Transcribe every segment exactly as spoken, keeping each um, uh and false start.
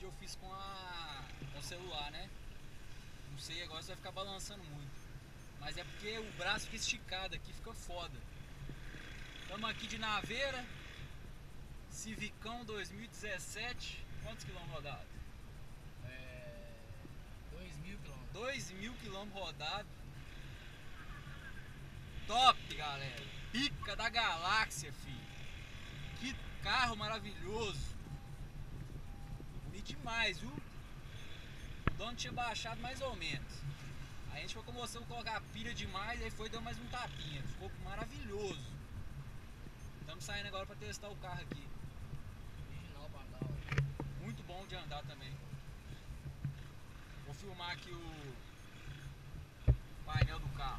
eu fiz com, a, com o celular, né? Não sei, agora você vai ficar balançando muito. Mas é porque o braço fica esticado aqui, fica foda. Estamos aqui de Naveira, Civicão dois mil e dezessete. Quantos quilômetros rodados? É... dois mil quilômetros. dois mil quilômetros rodados. Top, galera. Pica da galáxia, filho. Que carro maravilhoso. Bonito demais, viu? O dono tinha baixado mais ou menos. A gente foi começando a colocar pilha demais, aí foi dando mais um tapinha. Ficou maravilhoso. Estamos saindo agora para testar o carro aqui. Original pra andar, ó. Muito bom de andar também. Vou filmar aqui o painel do carro.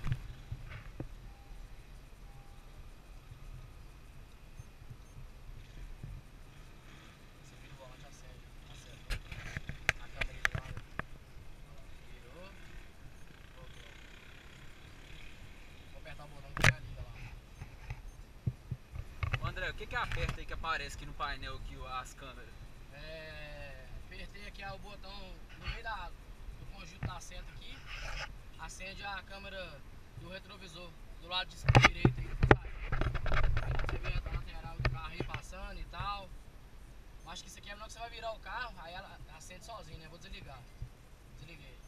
Você vira o volante, acende. Acertou. A câmera de lado. Virou. Voltou. Vou apertar o botão que já liga lá. André, o que que aperta aí que aparece aqui no painel aqui, as câmeras? É... Apertei aqui ó, o botão no meio da, do conjunto da seta aqui. Acende a câmera do retrovisor do lado de direito aí. Você vê a lateral do carro aí passando e tal. Acho que isso aqui é melhor que você vai virar o carro, aí ela acende sozinha, né? Vou desligar. Desliguei.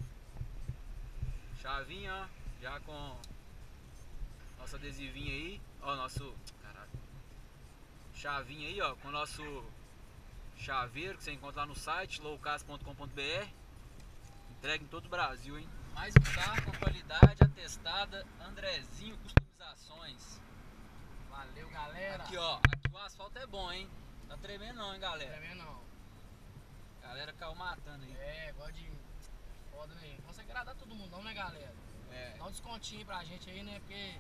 Chavinha, ó, já com nosso adesivinho aí, ó, nosso, caralho, chavinha aí, ó, com o nosso chaveiro que você encontra lá no site lowcast ponto com ponto br. Entrega em todo o Brasil, hein? Mais um carro com qualidade atestada, Andrezinho Customizações. Valeu, galera. Aqui, ó, aqui o asfalto é bom, hein? Tá tremendo não, hein, galera? Tremendo não. Galera caiu matando aí. É, gosta de... Foda, né? Não consegue agradar todo mundo não, né, galera? É. Dá um descontinho pra gente aí, né? Porque...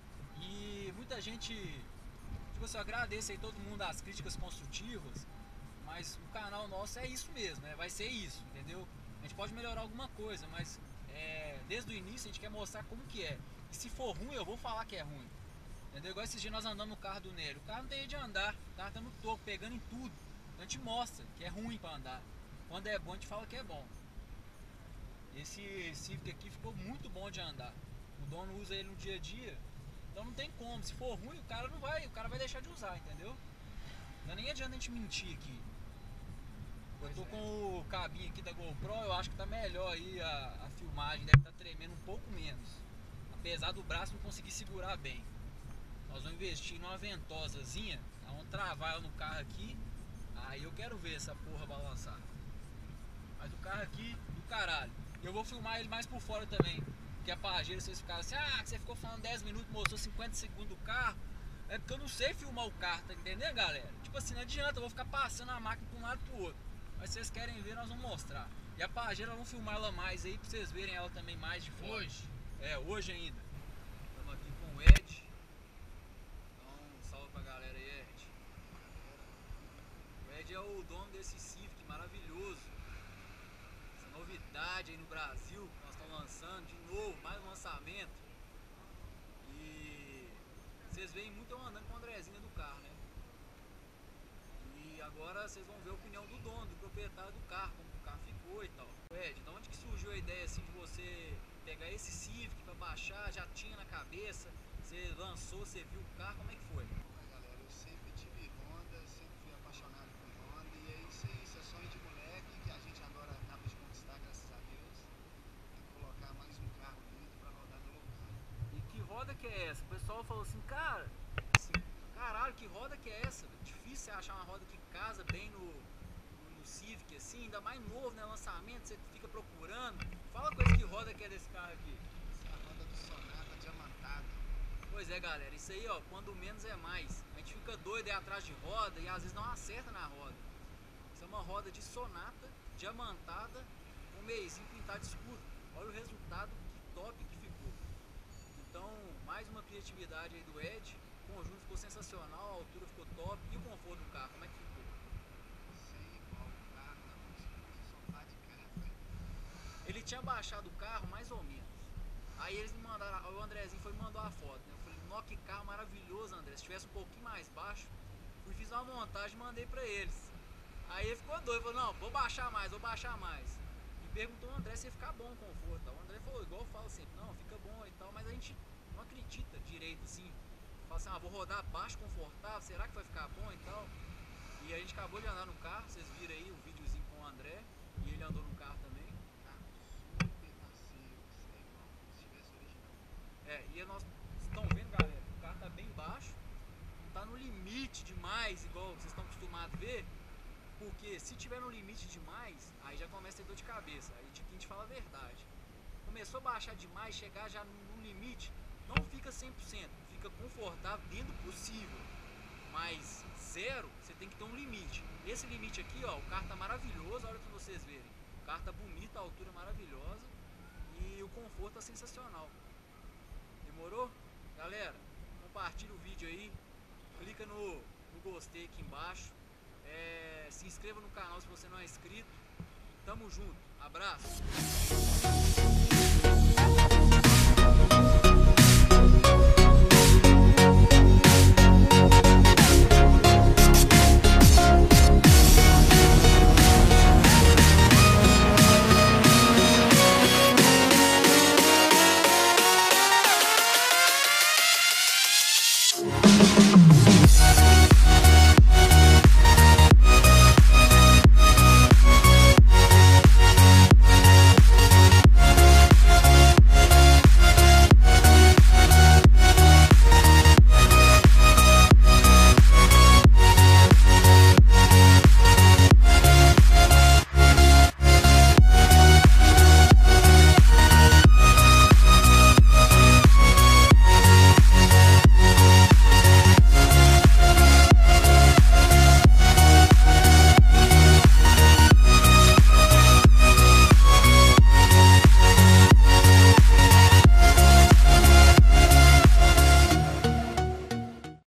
E muita gente, tipo assim, eu agradeço aí todo mundo as críticas construtivas, mas o canal nosso é isso mesmo, né? Vai ser isso, entendeu? A gente pode melhorar alguma coisa, mas é, desde o início a gente quer mostrar como que é. E se for ruim, eu vou falar que é ruim. Entendeu? Igual esses dias nós andamos no carro do Nélio. O carro não tem jeito de andar, o carro tá no topo, pegando em tudo. Então a gente mostra que é ruim pra andar. Quando é bom, a gente fala que é bom. Esse Civic aqui ficou muito bom de andar. O dono usa ele no dia a dia. Então não tem como, se for ruim o cara não vai, o cara vai deixar de usar, entendeu? Não nem adianta a gente mentir aqui. Eu tô com o cabinho aqui da GoPro, eu acho que tá melhor aí a, a filmagem, deve estar tremendo um pouco menos. Apesar do braço não conseguir segurar bem. Nós vamos investir numa ventosazinha, vamos travar ela no carro aqui, aí eu quero ver essa porra balançar. Mas o carro aqui, do caralho. Eu vou filmar ele mais por fora também. Que a pajeira, vocês ficaram assim, ah, você ficou falando dez minutos, mostrou cinquenta segundos do carro. É porque eu não sei filmar o carro, tá entendendo, galera? Tipo assim, não adianta, eu vou ficar passando a máquina de um lado pro outro. Mas se vocês querem ver, nós vamos mostrar. E a pajeira, vamos filmar ela mais aí, pra vocês verem ela também mais de fora. Hoje? É, hoje ainda. Estamos aqui com o Ed. Então, um salve pra galera aí, Ed. O Ed é o dono desse Civic maravilhoso. Novidade aí no Brasil, nós estamos lançando de novo, mais um lançamento. E vocês veem muito eu andando com a Andrezinha do carro, né? E agora vocês vão ver a opinião do dono, do proprietário do carro, como o carro ficou e tal. Ed, de onde que surgiu a ideia assim de você pegar esse Civic para baixar? Já tinha na cabeça? Você lançou, você viu o carro, como é que foi? Galera, eu sempre tive Honda, sempre fui apaixonado por Honda e é isso aí, isso é sonho de moleque que a gente agora acaba de conquistar, graças a Deus. Tem que colocar mais um carro bonito pra rodar no lugar. E que roda que é essa? O pessoal falou assim, cara, assim, caralho, que roda que é essa? Difícil você achar uma roda que casa bem no, no, no Civic, assim, ainda mais novo, né? Lançamento, você fica procurando. Fala coisa que roda que é desse carro aqui. Essa é a roda do Sonata diamantada. Pois é, galera, isso aí, ó, quando menos é mais. A gente fica doido aí atrás de roda e às vezes não acerta na roda. Isso é uma roda de Sonata, diamantada, com um meizinho pintado escuro. Olha o resultado, que top que ficou. Então, mais uma criatividade aí do Ed. O conjunto ficou sensacional, a altura ficou top. E o conforto do carro, como é que ficou? Sem igual o carro, dá como se fosse sofá de casa. Ele tinha baixado o carro mais ou menos. Aí eles me mandaram, o Andrezinho foi me mandou a foto, né? Eu falei, nó, que carro maravilhoso, André. Se tivesse um pouquinho mais baixo, fui fiz uma montagem e mandei pra eles. Aí ele ficou doido, falou, não, vou baixar mais, vou baixar mais. E perguntou ao André se ia ficar bom o conforto. O André falou, igual eu falo sempre, não, fica bom e tal, mas a gente não acredita direito assim. Fala assim, ah, vou rodar baixo, confortável, será que vai ficar bom e tal? E a gente acabou de andar no carro, vocês viram aí o videozinho com o André, e ele andou no carro também. Carro super macio, isso é igual se tivesse original. É, e nós estão vendo, galera, o carro tá bem baixo, não tá no limite demais, igual vocês estão acostumados a ver, porque se tiver no limite demais, aí já começa a ter dor de cabeça, aí tipo, a gente fala a verdade. Começou a baixar demais, chegar já no limite, não fica cem por cento, fica confortável dentro do possível, mas zero, você tem que ter um limite. Esse limite aqui, ó, o carro tá maravilhoso, olha pra vocês verem, o carro tá bonito, a altura é maravilhosa e o conforto tá sensacional. Demorou? Galera, compartilha o vídeo aí, clica no, no gostei aqui embaixo, é, se inscreva no canal se você não é inscrito. Tamo junto, abraço!